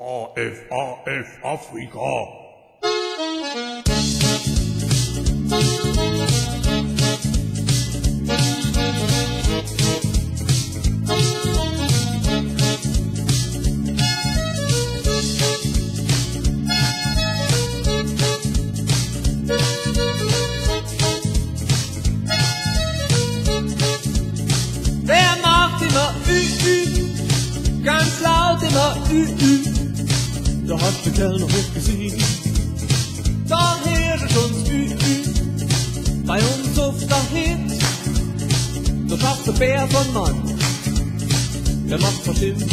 AF Afrika. Wer macht immer ganz laut immer da hat der Kerl noch nicht gesehen. Da herrscht uns bei uns auf der Hit. Da schafft der Bär von Mann, der macht verschiedene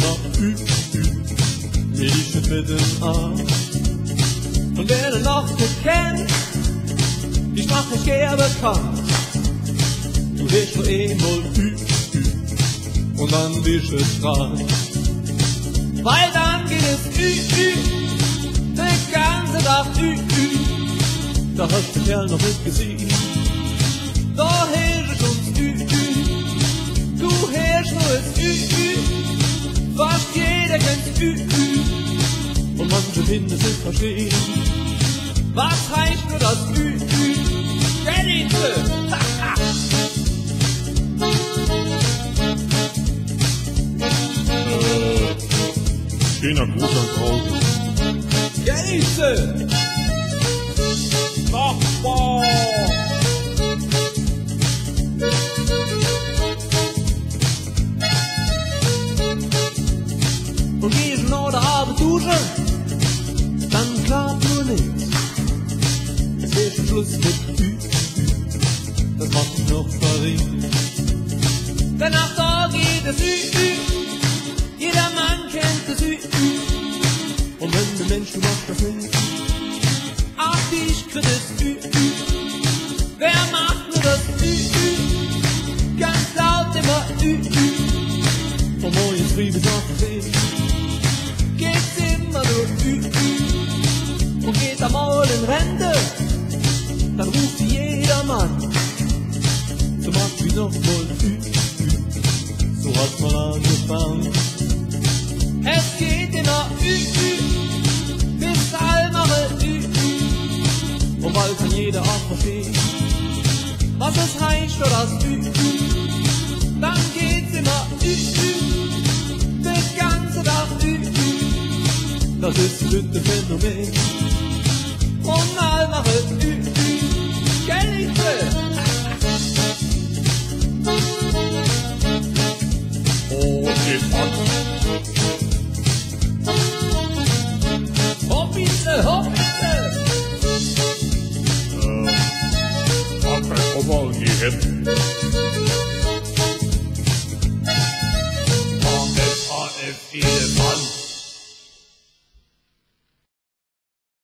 will ich nicht mit dem an. Und wer den noch nicht kennt, die Sprache ist gern bekannt. Du hörst nur einmal und dann bist du dran. Weil dann geht es den ganzen Tag da hast der Kerl noch nicht gesehen. Da hörst uns du hörst nur das fast jeder kennt und manche finden es nicht verstehen. Was heißt nur das Geliebte? Schöner Gruß an Krause. Geliebte! Nachbar! Und gehst nach der Abend duschen, dann klappt nur nichts. Es wird schon Schluss mit das macht mich noch verrückt. Denn nach da geht es jeder Mann kennt das und wenn der Mensch, du machst das nicht, ach, ich krieg das wer macht nur das ganz laut immer vom Morgens früh bis abends geht's immer nur und geht einmal in Rente, dann ruft jeder Mann, so macht wie noch mal so hat man angefangen. Es geht immer bis allmache und bald kann jeder auch verstehen, was es heißt oder das dann geht's immer den ganzen Tag das ist ein gutes Phänomen und allmache Geliebte. Oh, geht an. Hopp bitte! Hab kein Koffer und die Hemden.